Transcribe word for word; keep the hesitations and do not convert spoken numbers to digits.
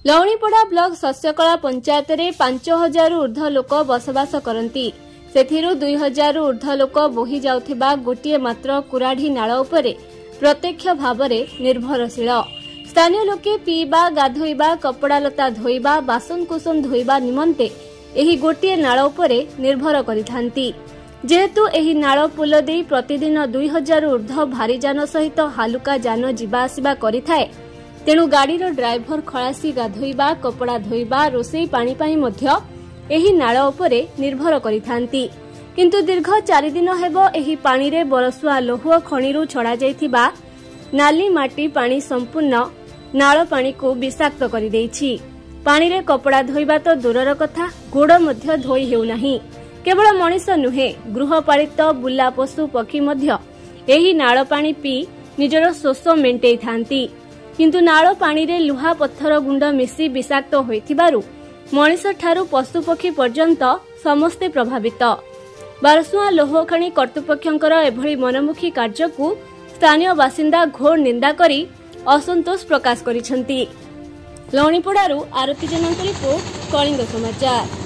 लवणीपड़ा block शस्यकला panchayat रे पांच हजार ऊर्ध्व लोक बसवास करती। सेथिरु दुई हजार ऊर्ध्व लोक बोही जाउथिबा गोटिए मात्र कुराढ़ी नाळ उपरे प्रत्यक्ष भावरे निर्भरशील। स्थानीय लोके पीबा, गाधोइबा, कपड़ा लता धोइबा, बासनकुसन धोइबा निमंते एही गोटिए नाळ उपरे निर्भर करिथांती। जेहेतु एही नाळ पुल देई प्रतिदिन दुई हजार ऊर्ध्व भारी जान सहित हालुका जान जीवा आसिबा करिथाए। तेणु गाड़ीर ड्राइवर खलासी गाधोइबा, कपड़ा धोइबा, रोसई पानी पाई मध्य एही नाळ उपरे निर्भर करिथांती। किंतु दीर्घ चारि दिन हेबो एही पानी रे बरसुआ लोहुआ खणीरु छड़ा जाइथिबा नाली माटी पानी संपूर्ण नाळ पानी को विषाक्त करि देइछि। पानी रे कपड़ा धोइबा तो दूरर कथा, गोड़ मध्य धोई हेउ नाही। केवल मनीष नुहे, गृहपालित बुला पशु पक्षी मध्य एही नाळ पानी पी निजर शोष मेंटेई थांती। किंतु नाळ पानी रे लुहा पत्थर गुंड मिसी विषाक्त होइथिबारु मनीष ठारू पशु पक्षी पर्यंत समस्ते प्रभावित। बारसुआ लोहखाणी कर्तृपक्षंकर एभली मनमुखी कार्यकु स्थानीय बासिंदा घोर निंदा करी असंतोष प्रकाश करिसंती। लवणीपड़ारू आरती जनंत रिपोर्ट, कलिंग समाचार।